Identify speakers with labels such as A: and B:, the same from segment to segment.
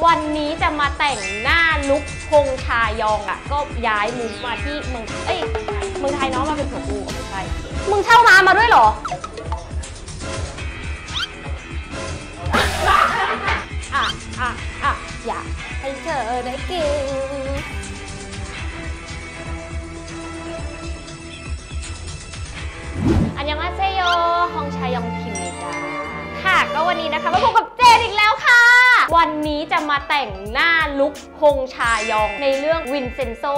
A: วันนี้จะมาแต่งหน้าลุคฮงชายองอ่ะก็ย้ายมุกมาที่เมืองไทยเนาะมาเป็นผัวกูไม่ใช่มึงเช่าร้านมาด้วยเหรออยากให้เธอได้กินอันยังอาเซโยฮงชายองคิมมิดาค่ะก็วันนี้นะคะมาพบกับเจนอีกแล้วค่ะวันนี้จะมาแต่งหน้าลุคฮงชายองในเรื่องวินเซนโซ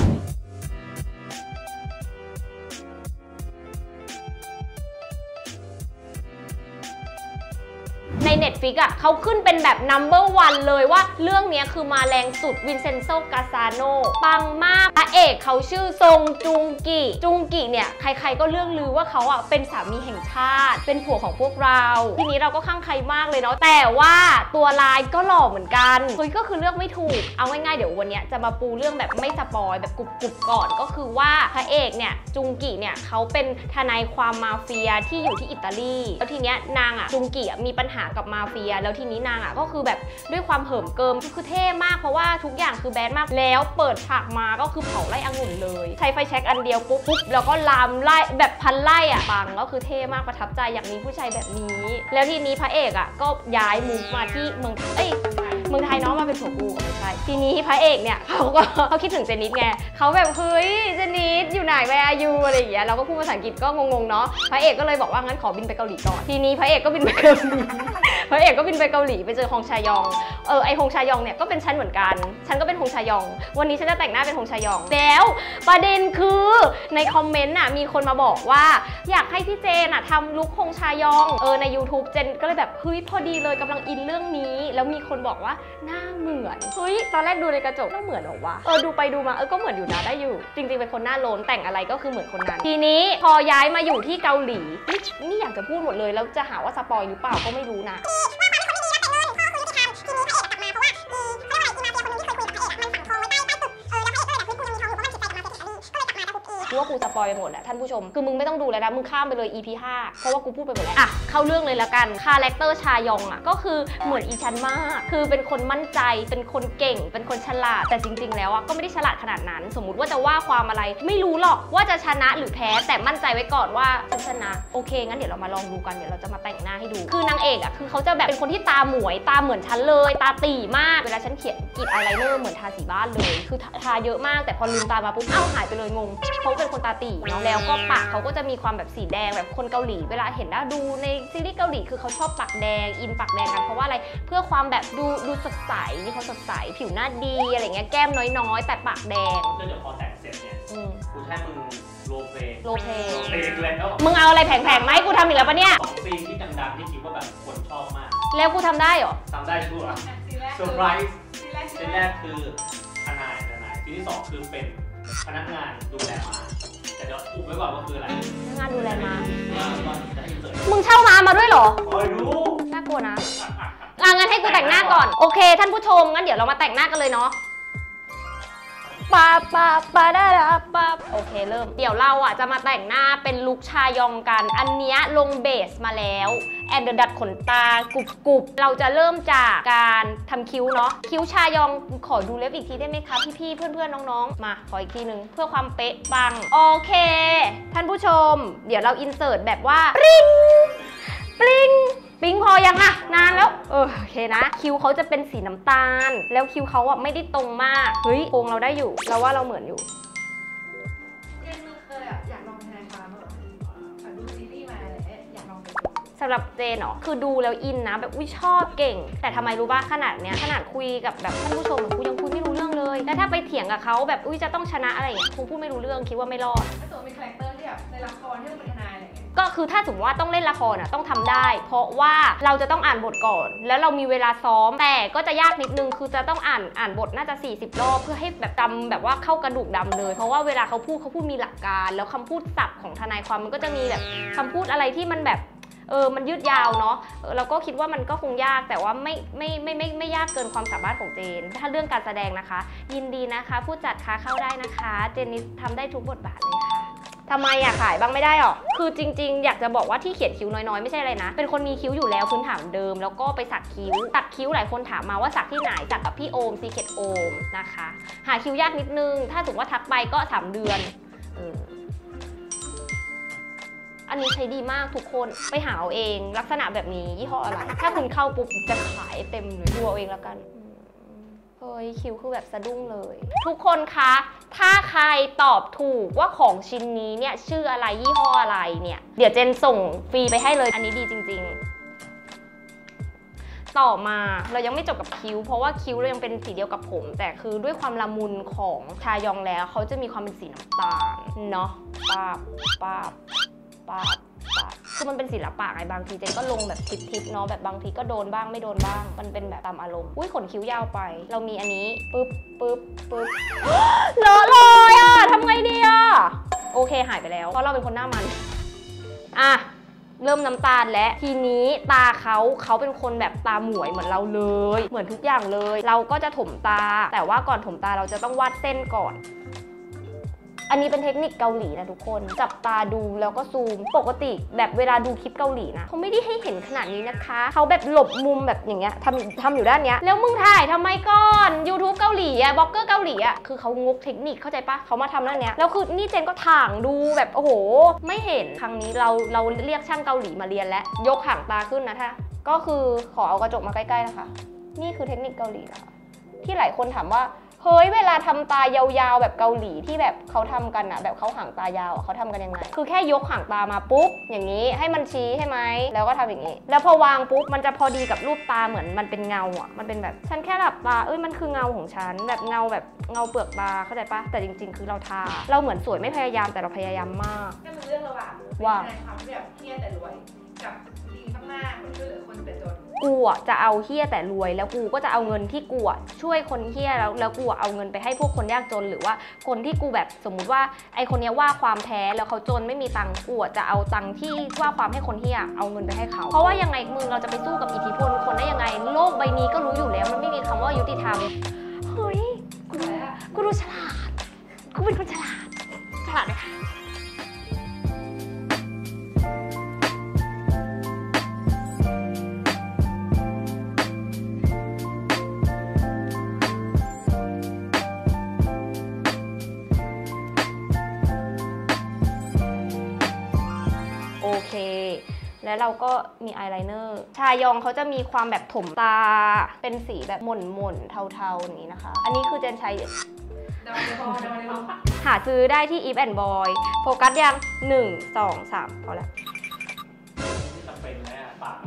A: ใน Netflix อ่ะเขาขึ้นเป็นแบบ number 1 เลยว่าเรื่องนี้คือมาแรงสุดวินเซนโซ กาซาโนปังมากพระเอกเขาชื่อซงจุงกิเนี่ยใครๆก็เรื่องลือว่าเขาอ่ะเป็นสามีแห่งชาติเป็นผัวของพวกเราทีนี้เราก็ข้างใครมากเลยเนาะแต่ว่าตัวลายก็หล่อเหมือนกันเฮ้ยก็คือเลือกไม่ถูกเอาง่ายๆเดี๋ยววันนี้จะมาปูเรื่องแบบไม่สปอยแบบกรุบๆก่อนก็คือว่าพระเอกเนี่ยจุงกิเนี่ยเขาเป็นทนายความมาเฟียที่อยู่ที่อิตาลีแล้วทีเนี้ยนางอ่ะจุงกิมีปัญหากับมาเฟียแล้วทีนี้นางอ่ะก็คือแบบด้วยความเหิมเกิมคือเท่มากเพราะว่าทุกอย่างคือแบดมากแล้วเปิดฉากมาก็คือเผาไล่องุ่นเลยใช้ไฟแช็กอันเดียวปุ๊บแล้วก็ลามไล่แบบพันไล่อ่ะปังก็คือเท่มากประทับใจอยากมีผู้ชายแบบนี้แล้วทีนี้พระเอกอ่ะก็ย้ายมุกมาที่เมืองไทยเนาะมาเป็นผัวกูไม่ใช่ทีนี้พระเอกเนี่ยเขาคิดถึงเจนิสไงเขาแบบเฮ้ยเจนิสอยู่ไหนแวร์อายูอะไรอย่างเงี้ยเราก็พูดภาษาอังกฤษก็งงๆเนาะพระเอกก็เลยบอกว่างั้นขอบินไปเกาหลีก่อนทีนี้พระเอกก็บินไปเกาหลีไปเจอฮงชายองไอฮงชายองเนี่ยก็เป็นฉันเหมือนกันฉันก็เป็นฮงชายองวันนี้ฉันจะแต่งหน้าเป็นฮงชายองแล้วประเด็นคือในคอมเมนต์น่ะมีคนมาบอกว่าอยากให้พี่เจนน่ะทำลุคฮงชายองใน YouTube เจนก็เลยแบบเฮ้ยพอดีเลยกำลังอินเรื่องนี้แล้วมีคนบอกว่าหน้าเหมือนเฮ้ยตอนแรกดูในกระจกก็เหมือนหรอวะดูไปดูมาก็เหมือนอยู่นะได้อยู่จริงๆเป็นคนหน้าโลนแต่งอะไรก็คือเหมือนคนนั้นทีนี้พอย้ายมาอยู่ที่เกาหลีนี่อยากจะพูดหมดเลยแล้วจะหาว่าสปอยหรือเปล่าก็ไม่รู้นะว่ากูสปอยไปหมดแหละท่านผู้ชมคือมึงไม่ต้องดูแล้วนะมึงข้ามไปเลย EP 5เพราะว่ากูพูดไปหมดแล้วอ่ะเข้าเรื่องเลยละกันคาแรคเตอร์ชายองอ่ะก็คือเหมือนอีชันมากคือเป็นคนมั่นใจเป็นคนเก่งเป็นคนฉลาดแต่จริงๆแล้วอ่ะก็ไม่ได้ฉลาดขนาดนั้นสมมุติว่าจะว่าความอะไรไม่รู้หรอกว่าจะชนะหรือแพ้แต่มั่นใจไว้ก่อนว่าจะชนะโอเคงั้นเดี๋ยวเรามาลองดูกันเดี๋ยวเราจะมาแต่งหน้าให้ดูคือนางเอกอ่ะคือเขาจะแบบเป็นคนที่ตาหมวยตาเหมือนฉันเลยตาตีมากเวลาฉันเขียนกรีดอายไลเนอร์เหมือนทาสีบ้านเลยคือทาเยอะมากแต่พอลืมตามาปุ๊บเอ้าหายไปเลยงงเขาเป็นคนตาตีเนาะแล้วก็ปากเขาก็จะมีความแบบสีแดงแบบคนเกาหลีเวลาเห็นได้ดูในซีรีส์เกาหลีคือเขาชอบปากแดงอินปากแดงกันเพราะว่าอะไรเพื่อความแบบดูสดใสนี่เขาสดใสผิวหน้าดีอะไรเงี้ยแก้มน้อยๆแต่ปากแดง
B: เดี๋ยวพอแต่งเสร็จเนี่ยกูให้มึงโรลเพลย์
A: แล้วมึงเอาอะไรแผงๆไหมกูทำอีกแล้วปะเนี่ย
B: 2 ซีนที่ดังๆที่คิดว่าแบบคนชอบมาก
A: แล้วกูทำได้เหรอ
B: ทำได้ชัวร์เซอร์ไพรส์ซีนแรกคือทนายซีนที่2คือเป็นพนักงานดูแลม้าแต่เดี๋ยวอุบไว้ก่อนว่าคืออะไร
A: พนักงานดูแลม้า
B: มึ
A: งเช่าม้ามาด้วยเหรอ
B: คอยดู
A: น่ากลัวนะงั้นให้กูแต่งหน้าก่อนโอเคท่านผู้ชมงั้นเดี๋ยวเรามาแต่งหน้ากันเลยเนาะปาโอเคเริ่มเดี๋ยวเราอ่ะจะมาแต่งหน้าเป็นลุคชายองกันอันเนี้ยลงเบสมาแล้วแอนเดอร์ดัดขนตากรุบเราจะเริ่มจากการทำคิ้วเนาะคิ้วชายองขอดูเล็บอีกทีได้ไหมคะพี่ๆเพื่อนๆน้องๆมาขออีกทีนึงเพื่อความเป๊ะปังโอเคท่านผู้ชมเดี๋ยวเราอินเสิร์ตแบบว่าปริงพอยังอะนานแล้วโอเคนะคิ้วเขาจะเป็นสีน้ำตาลแล้วคิ้วเขาอะไม่ได้ตรงมากเฮ้ยโครงเราได้อยู่เราว่าเราเหมือนอยู่
C: เจนเคยอยากลองทนายความดูซีรีส์มาอยากลอง
A: สำหรับเจนเหรอคือดูแล้วอินนะแบบชอบเก่งแต่ทำไมรู้ป่ะขนาดเนี้ยขนาดคุยกับแบบท่านผู้ชมกูยังคุยไม่รู้เรื่องเลยแล้วถ้าไปเถียงกับเขาแบบจะต้องชนะอะไรอย่างเงี้ยคงพูดไม่รู้เรื่องคิดว่าไม่รอด
C: แล้วตัวมีคาแรคเตอร์ที่แบบในละครที่เป็นทนายอะไร
A: ก็คือถ้าสมมติว่าต้องเล่นละครต้องทำได้เพราะว่าเราจะต้องอ่านบทก่อนแล้วเรามีเวลาซ้อมแต่ก็จะยากนิดนึงคือจะต้องอ่านบทน่าจะ40 รอบเพื่อให้แบบจำแบบว่าเข้ากระดูกดำเลยเพราะว่าเวลาเขาพูดมีหลักการแล้วคำพูดศัพท์ของทนายความมันก็จะมีแบบคำพูดอะไรที่มันแบบมันยืดยาวเนาะเราก็คิดว่ามันก็คงยากแต่ว่าไม่ยากเกินความสามารถของเจนถ้าเรื่องการแสดงนะคะยินดีนะคะผู้จัดคะเข้าได้นะคะเจนนี่ทำได้ทุกบทบาทเลยค่ะทำไมขายบ้างไม่ได้หรอคือจริงๆอยากจะบอกว่าที่เขียนคิ้วน้อยๆไม่ใช่อะไรนะเป็นคนมีคิ้วอยู่แล้วพื้นฐานเดิมแล้วก็ไปสักคิ้วหลายคนถามมาว่าสักที่ไหนสักกับพี่โอมซีเคทโอมนะคะหาคิ้วยากนิดนึงถ้าสมมติว่าทักไปก็3 เดือนอันนี้ใช้ดีมากทุกคนไปหาเอาเองลักษณะแบบนี้ยี่ห้ออะไรถ้าคุณเข้าปุ๊บจะขายเต็มเลยดูเอาเองแล้วกันเฮ้ยคิ้วคือแบบสะดุ้งเลยทุกคนคะถ้าใครตอบถูกว่าของชิ้นนี้เนี่ยชื่ออะไรยี่ห้ออะไรเนี่ยเดี๋ยวเจนส่งฟรีไปให้เลยอันนี้ดีจริงๆต่อมาเรายังไม่จบกับคิ้วเพราะว่าคิ้วเรายังเป็นสีเดียวกับผมแต่คือด้วยความละมุนของชายองแล้วเขาจะมีความเป็นสีน้ำตาลเนาะป้าคือมันเป็นศิลปะไงบางทีเจนก็ลงแบบทิปเนาะแบบบางทีก็โดนบ้างไม่โดนบ้างมันเป็นแบบตามอารมณ์อุ้ยขนคิ้วยาวไปเรามีอันนี้ปึ๊บเลอะเลยทำไงดีโอเคหายไปแล้วเพราะเราเป็นคนหน้ามันเริ่มน้ำตาลและทีนี้ตาเขาเป็นคนแบบตาหมวยเหมือนเราเลยเหมือนทุกอย่างเลยเราก็จะถมตาแต่ว่าก่อนถมตาเราจะต้องวาดเส้นก่อนอันนี้เป็นเทคนิคเกาหลีนะทุกคนจับตาดูแล้วก็ซูมปกติแบบเวลาดูคลิปเกาหลีนะเขาไม่ได้ให้เห็นขนาดนี้นะคะเขาแบบหลบมุมแบบอย่างเงี้ยทำอยู่ด้านเนี้ยแล้วมึงถ่ายทำไมก่อน YouTube เกาหลีบล็อกเกอร์เกาหลีคือเขางกเทคนิคเข้าใจปะเขามาทำด้านเนี้ยแล้วคือนี่เจนก็ถ่างดูแบบโอ้โหไม่เห็นครั้งนี้เราเรียกช่างเกาหลีมาเรียนแล้วยกหางตาขึ้นนะท่าก็คือขอเอากระจกมาใกล้ๆนะคะนี่คือเทคนิคเกาหลีนะคะที่หลายคนถามว่าเฮ้ยเวลาทำตายาวๆแบบเกาหลีที่แบบเขาทำกันแบบเขาหางตายาวเขาทำกันยังไงคือแค่ยกหางตามาปุ๊บอย่างนี้ให้มันชี้ใช่ไหมแล้วก็ทำอย่างนี้แล้วพอวางปุ๊บมันจะพอดีกับรูปตาเหมือนมันเป็นเงามันเป็นแบบฉันแค่หลับตามันคือเงาของฉันแบบเงาเปลือกตาเข้าใจปะแต่จริงๆคือเราทาเราเหมือนสวยไม่พยายามแต่เราพยายามมาก
C: ก็เป็นเรื่องระหว่างว่าในความแบบเที่ยแต่รวยกับดีมากๆคนช่วยเหลือคนแต่จน
A: กูจะเอาเฮี้ยแต่รวยแล้วกูก็จะเอาเงินที่กูช่วยคนเฮี้ยแล้วกูเอาเงินไปให้พวกคนยากจนหรือว่าคนที่กูแบบสมมุติว่าไอคนนี้ว่าความแท้แล้วเขาจนไม่มีตังค์กูจะเอาตังค์ที่ว่าความให้คนเฮี้ยเอาเงินไปให้เขาเพราะว่ายังไงมึงเราจะไปสู้กับอิทธิพลคนได้ยังไงโลกใบนี้ก็รู้อยู่แล้วมันไม่มีคำว่ายุติธรรมเฮ้ยกูดูฉลาดกูเป็นคนฉลาดไหมคะโอเคแล้วเราก็มีอายไลเนอร์ชายองเขาจะมีความแบบถมตาเป็นสีแบบหม่นเทาๆอย่างนี้นะคะอันนี้คือเจนใช้หาซื้อได้ที่ Eve and Boy โฟกัสยัง1 2 3พอแล้ว
B: จำเป็นแล้วปาก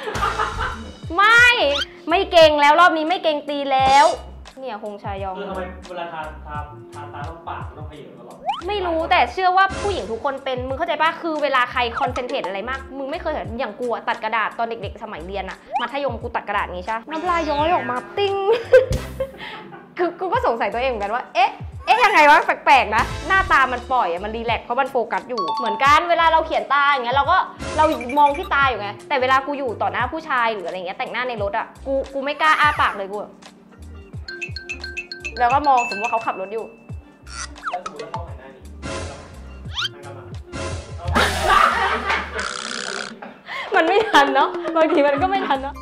A: ไม่เก่งแล้วรอบนี้ไม่เก่งตีแล้วเนี่ยคงชายอง
B: คือทำไมเวลาทาตาต้องปากต้องขยับตลอด
A: ไม่รู้แต่เชื่อว่าผู้หญิงทุกคนเป็นมึงเข้าใจป่ะคือเวลาใครคอนเซนเทรตอะไรมากมึงไม่เคยเห็นอย่างกูตัดกระดาษตอนเด็กๆสมัยเรียนมัธยมกูตัดกระดาษนี้ใช่น้ำลายย้อยออกมาติ้งคือกูก็สงสัยตัวเองเหมือนกันว่าเอ๊ะยังไงวะแปลกๆนะหน้าตามันปล่อยมันรีแลกซ์เพราะมันโฟกัสอยู่เหมือนกันเวลาเราเขียนตาอย่างเงี้ยเรามองที่ตาอยู่ไงแต่เวลากูอยู่ต่อหน้าผู้ชายหรืออะไรเงี้ยแต่งหน้าในรถกูไม่กล้าอ้าปากเลยกูแล้วก็มองสมมติว่าเขาขับรถอยู่มันไม่ทันเนาะบางทีมันก็ไม่ทันเนาะ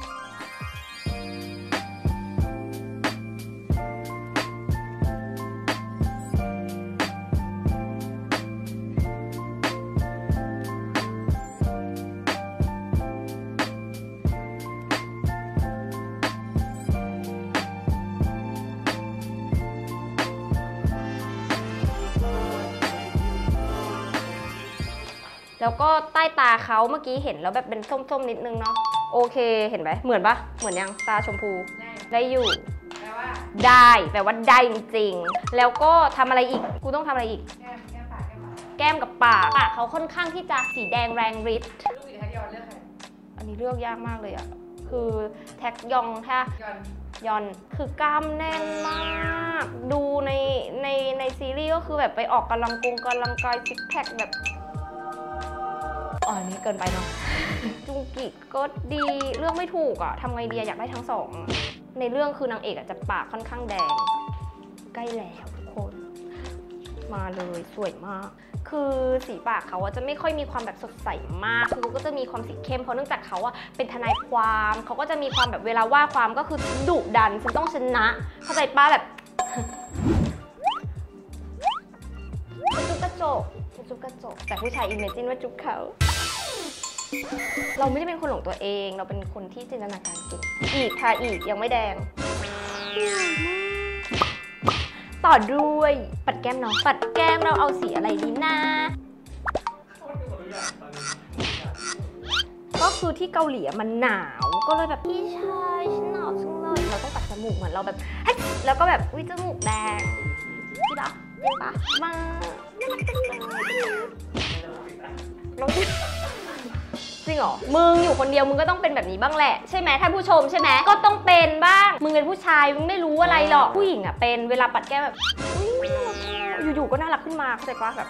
A: แล้วก็ใต้ตาเขาเมื่อกี้เห็นแล้วแบบเป็นส้มๆนิดนึงเนาะโอเคเห็นไหมเหมือนปะเหมือนยังตาชมพูได้อยู่แปลว่าได้จริงๆแล้วก็ทำอะไรอีกกูต้องทำอะไรอีกแก้มกับปากเขาค่อนข้างที่จะสีแดงแรงฤทธิ์อันนี้เลือกยากมากเลยคือแท็กยองค่ะยอนคือกล้ามแน่นมากดูในซีรีส์ก็คือแบบไปออกกำลังกายซิกแพคแบบอันนี้เกินไปเนาะจุงกิก็ดีเรื่องไม่ถูกทำไงดีอยากได้ทั้งสองในเรื่องคือนางเอกจะปากค่อนข้างแดงใกล้แล้วทุกคนมาเลยสวยมากคือสีปากเขาจะไม่ค่อยมีความแบบสดใสมากคือก็จะมีความสีเข้มเพราะเนื่องจากเขาเป็นทนายความเขาก็จะมีความแบบเวลาว่าความก็คือดุดันฉันต้องชนะเข้าใจป้าแบบจุ๊บกระจกจุ๊บกระจกแต่ผู้ชายอิมเมจินว่าจุ๊บเขาเราไม่ได้เป็นคนหลงตัวเองเราเป็นคนที่จินตนาการเก่งอีกทาอีกยังไม่แดงต่อด้วยปัดแก้มน้องปัดแก้มเราเอาสีอะไรดีนะก็คือที่เกาหลีมันหนาวก็เลยแบบพี่ชายฉันหนาวจังเลยเราต้องปัดจมูกเหมือนเราแบบแล้วก็แบบวิจมูกแดงพี่ดะจริงปะมาลองดิจริงเหรอมึงอยู่คนเดียวมึงก็ต้องเป็นแบบนี้บ้างแหละใช่ไหมท่านผู้ชมใช่ไหมก็ต้องเป็นบ้างมึงเป็นผู้ชายมึงไม่รู้อะไรหรอกผู้หญิงเป็นเวลาปัดแก้มแบบอยู่ๆก็น่ารักขึ้นมาเข้าใจปะแบบ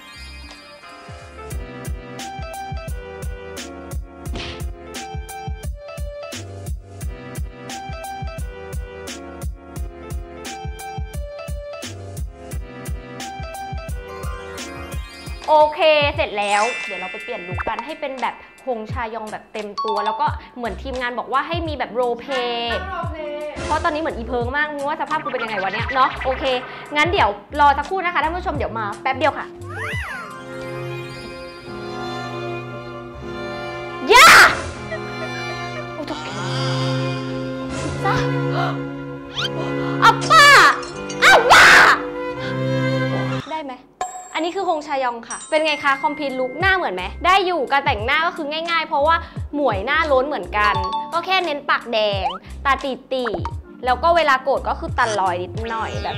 A: โอเคเสร็จแล้วเดี๋ยวเราไปเปลี่ยนลุคกันให้เป็นแบบฮงชายองแบบเต็มตัวแล้วก็เหมือนทีมงานบอกว่าให้มีแบบโรลเพลย์เพราะตอนนี้เหมือนอีเพิงมากมึงว่าสภาพกูเป็นยังไงวะเนี่ยเนาะโอเคงั้นเดี๋ยวรอสักครู่นะคะท่านผู้ชมเดี๋ยวมาแป๊บเดียวค่ะย่าโอ้ตกใจจ้าอัปป้าอัปป้าได้ไหมอันนี้คือฮงชายองค่ะเป็นไงคะคอมพลีทลุคหน้าเหมือนไหมได้อยู่การแต่งหน้าก็คือง่ายๆเพราะว่าหมวยหน้าล้นเหมือนกันก็แค่เน้นปากแดงตาตีๆแล้วก็เวลาโกรธก็คือตัดรอยนิดหน่อยแบบ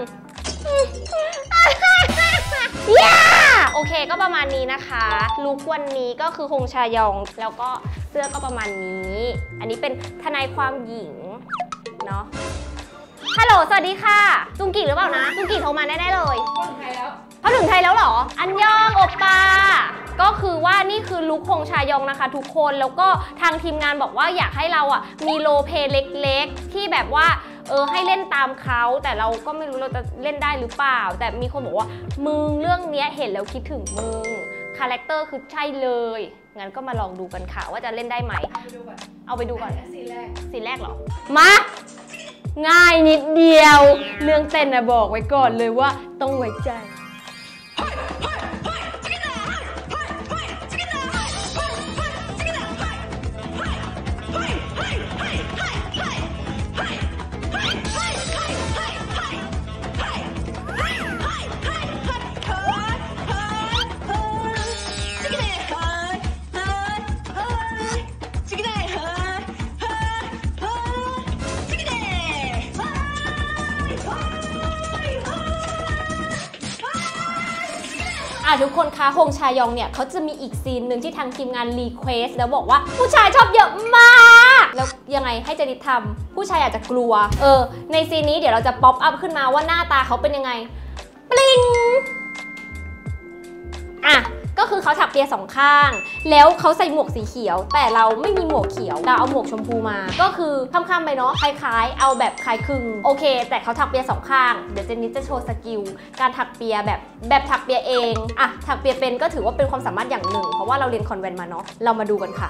A: ย่าโอเคก็ประมาณนี้นะคะลุควันนี้ก็คือฮงชายองแล้วก็เสื้อก็ประมาณนี้อันนี้เป็นทนายความหญิงเนาะฮัลโหลสวัสดีค่ะจุงกิหรือเปล่านะจุงกิโทรมาแน่ๆเลยเขาถึงไทยแล้วเหรออันยองโอปาก็คือว่านี่คือลุคฮงชายองนะคะทุกคนแล้วก็ทางทีมงานบอกว่าอยากให้เรามีโรลเพลย์เล็กๆที่แบบว่าให้เล่นตามเขาแต่เราก็ไม่รู้เราจะเล่นได้หรือเปล่าแต่มีคนบอกว่ามึงเรื่องนี้เห็นแล้วคิดถึงมึงคาแรคเตอร์คือใช่เลยงั้นก็มาลองดูกันค่ะว่าจะเล่นได้ไหมเอาไปดูก่อนซีนแรกเหรอมาง่ายนิดเดียวเรื่องเต้นบอกไว้ก่อนเลยว่าต้องไว้ใจทุกคนคะฮงชายองเนี่ยเขาจะมีอีกซีนหนึ่งที่ทางทีมงานรีเควสแล้วบอกว่าผู้ชายชอบเยอะมากแล้วยังไงให้เจนิดทำผู้ชายอาจจะกลัวในซีนนี้เดี๋ยวเราจะป๊อปอัพขึ้นมาว่าหน้าตาเขาเป็นยังไงปลิงก็คือเขาถักเปียสองข้างแล้วเขาใส่หมวกสีเขียวแต่เราไม่มีหมวกเขียวเราเอาหมวกชมพูมาก็คือค่ำๆไปเนาะคล้ายๆเอาแบบคล้ายคลึงโอเคแต่เขาถักเปียสองข้างเดี๋ยวเจนนิสจะโชว์สกิลการถักเปียแบบถักเปียเองถักเปียเป็นก็ถือว่าเป็นความสามารถอย่างหนึ่งเพราะว่าเราเรียนคอนแวนต์มาเนาะเรามาดูกันค่ะ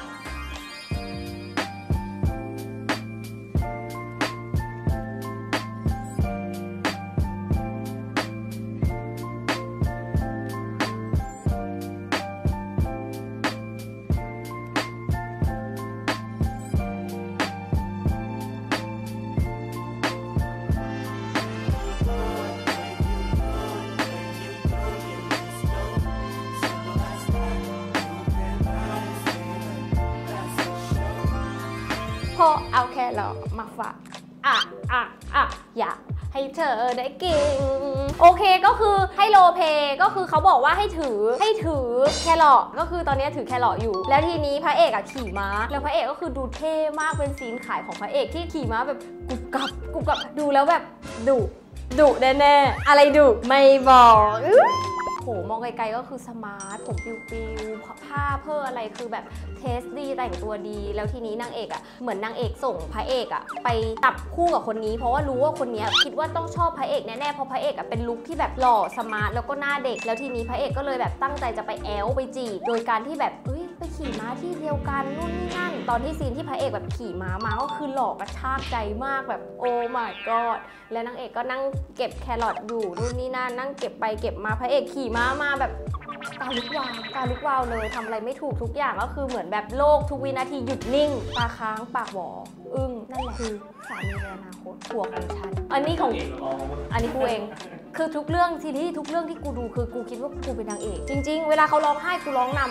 A: พอเอาแค่เรามาฝากอยากให้เธอได้กินโอเคก็คือให้โรลเพลย์ก็คือเขาบอกว่าให้ถือแครอทก็คือตอนนี้ถือแครอทอยู่แล้วทีนี้พระเอกขี่ม้าแล้วพระเอกก็คือดูเท่มากเป็นซีนขายของพระเอกที่ขี่ม้าแบบกุบกับดูแล้วแบบดุแน่ๆอะไรดุไม่บอกมองไกลๆก็คือสมาร์ทผมปิวๆผ้าเพ้ออะไรคือแบบเทสดีแต่งตัวดีแล้วทีนี้นางเอกอ่ะเหมือนนางเอกส่งพระเอกอ่ะไปตับคู่กับคนนี้เพราะว่ารู้ว่าคนนี้คิดว่าต้องชอบพระเอกแน่ๆเพราะพระเอกอ่ะเป็นลุคที่แบบหล่อสมาร์ทแล้วก็หน้าเด็กแล้วทีนี้พระเอกก็เลยแบบตั้งใจจะไปแอลไปจีบโดยการที่แบบไปขี่ม้าที่เดียวกันนู่นนี่นั่นตอนที่ซีนที่พระเอกแบบขี่ม้ามาก็คือหล่อกระชากใจมากแบบโอ้ my god แล้วนางเอกก็นั่งเก็บแครอทอยู่นู่นนี่นั่นนั่งเก็บไปเก็บมาพระเอกขี่ม้ามาแบบตาลุกวาวเลยทำอะไรไม่ถูกทุกอย่างก็คือเหมือนแบบโลกทุกวินาทีหยุดนิ่งตาค้างปากหวออึ้งนั่นแหละคือสามีในอนาคตผัวของฉันอันนี้กูเองคือทุกเรื่องซีรีส์ทุกเรื่องที่กูดูคือกูคิดว่ากูเป็นนางเอกจริงๆเวลาเขาร้องไห้กูร้องนำ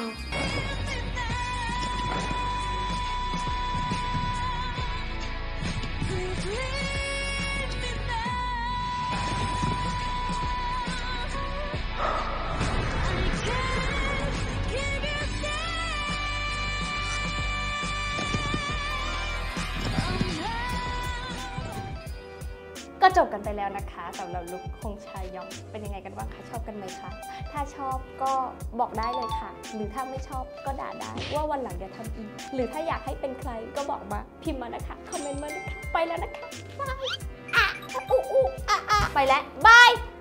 A: ก็จบกันไปแล้วนะคะสำหรับลุคของชายยองเป็นยังไงกันบ้างคะชอบกันไหมคะถ้าชอบก็บอกได้เลยค่ะหรือถ้าไม่ชอบก็ด่าได้ว่าวันหลังอย่าทำอีกหรือถ้าอยากให้เป็นใครก็บอกมาพิมพ์มานะคะคอมเมนต์มานะคะไปแล้วนะคะบายไปแล้วบาย